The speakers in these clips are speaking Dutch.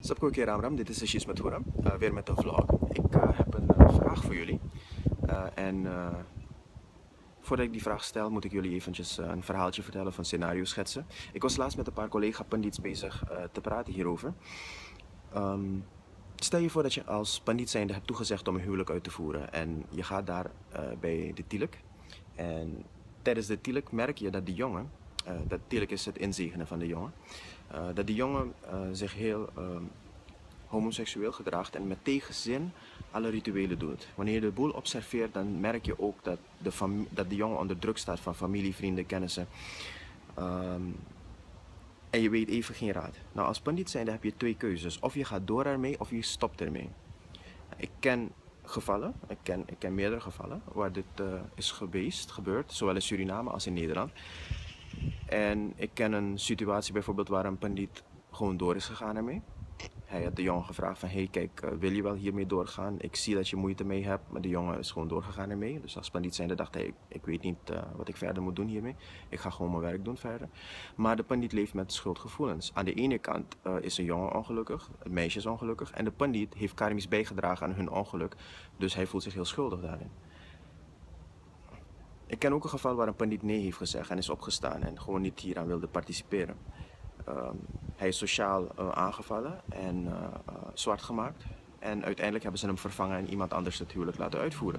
Sabko keer Ramram, dit is Ashish Mathura, weer met een vlog. Ik heb een vraag voor jullie. Voordat ik die vraag stel, moet ik jullie eventjes een verhaaltje vertellen van scenario schetsen. Ik was laatst met een paar collega-pandits bezig te praten hierover. Stel je voor dat je als pandit zijnde hebt toegezegd om een huwelijk uit te voeren. En je gaat daar bij de tilak. En tijdens de tilak merk je dat die jongen, dat tilak is het inzegenen van de jongen, dat die jongen zich heel homoseksueel gedraagt en met tegenzin alle rituelen doet. Wanneer je de boel observeert, dan merk je ook dat de jongen onder druk staat van familie, vrienden, kennissen. En je weet even geen raad. Nou, als pandit zijnde heb je twee keuzes. Of je gaat door ermee, of je stopt ermee. Ik ken gevallen, ik ken meerdere gevallen waar dit is gebeurd, zowel in Suriname als in Nederland. En ik ken een situatie bijvoorbeeld waar een pandit gewoon door is gegaan ermee. Hij had de jongen gevraagd van, hey kijk, wil je wel hiermee doorgaan? Ik zie dat je moeite mee hebt, maar de jongen is gewoon doorgegaan ermee. Dus als pandit zijnde dacht hij, ik weet niet wat ik verder moet doen hiermee. Ik ga gewoon mijn werk doen verder. Maar de pandit leeft met schuldgevoelens. Aan de ene kant is een jongen ongelukkig, het meisje is ongelukkig. En de pandit heeft karmisch bijgedragen aan hun ongeluk. Dus hij voelt zich heel schuldig daarin. Ik ken ook een geval waar een pandit nee heeft gezegd en is opgestaan en gewoon niet hieraan wilde participeren. Hij is sociaal aangevallen en zwart gemaakt. En uiteindelijk hebben ze hem vervangen en iemand anders het huwelijk laten uitvoeren.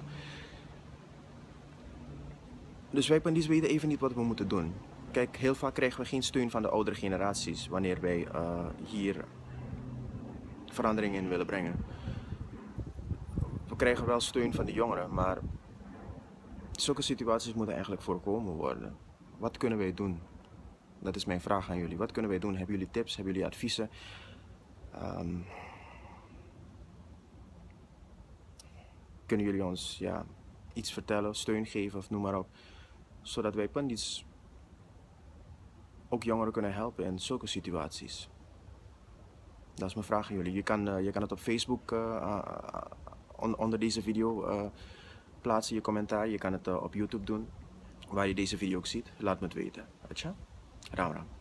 Dus wij pandits weten even niet wat we moeten doen. Kijk, heel vaak krijgen we geen steun van de oudere generaties wanneer wij hier verandering in willen brengen. We krijgen wel steun van de jongeren, maar zulke situaties moeten eigenlijk voorkomen worden. Wat kunnen wij doen? Dat is mijn vraag aan jullie. Wat kunnen wij doen? Hebben jullie tips? Hebben jullie adviezen? Kunnen jullie ons iets vertellen, steun geven of noem maar op. Zodat wij pandits ook jongeren kunnen helpen in zulke situaties. Dat is mijn vraag aan jullie. Je kan het op Facebook onder deze video plaatsen, je commentaar. Je kan het op YouTube doen, waar je deze video ook ziet. Laat me het weten. Atja? Ram ram.